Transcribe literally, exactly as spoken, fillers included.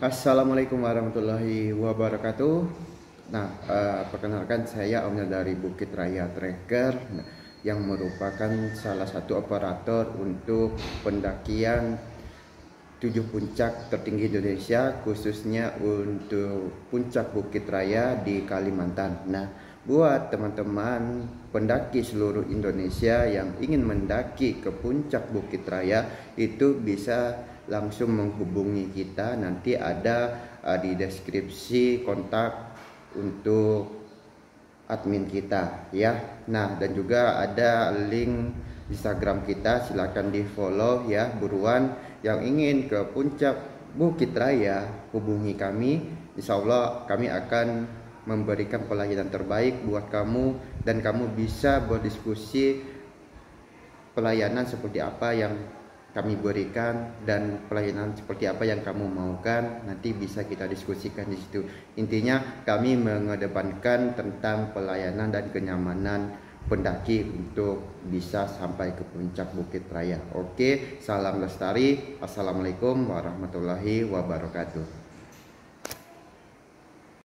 Assalamualaikum warahmatullahi wabarakatuh. Nah, eh, perkenalkan saya owner dari Bukit Raya Trekker, nah, yang merupakan salah satu operator untuk pendakian tujuh puncak tertinggi Indonesia, khususnya untuk puncak Bukit Raya di Kalimantan. Nah, buat teman-teman pendaki seluruh Indonesia yang ingin mendaki ke puncak Bukit Raya, itu bisa langsung menghubungi kita. Nanti ada uh, di deskripsi kontak untuk admin kita ya. Nah, dan juga ada link Instagram kita, silahkan di follow ya. Buruan yang ingin ke puncak Bukit Raya, hubungi kami. Insya Allah kami akan memberikan pelayanan terbaik buat kamu, dan kamu bisa berdiskusi pelayanan seperti apa yang kami berikan dan pelayanan seperti apa yang kamu maukan. Nanti bisa kita diskusikan di situ. Intinya kami mengedepankan tentang pelayanan dan kenyamanan pendaki untuk bisa sampai ke puncak Bukit Raya. Oke, salam lestari. Assalamualaikum warahmatullahi wabarakatuh.